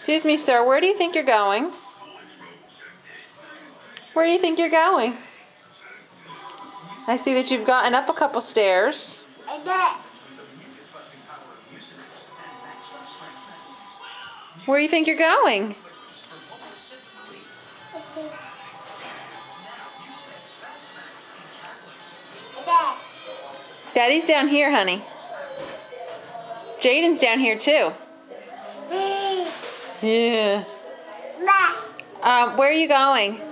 Excuse me, sir, where do you think you're going? Where do you think you're going? I see that you've gotten up a couple stairs. Where do you think you're going? Daddy's down here, honey. Jaden's down here too. Yeah. Where are you going?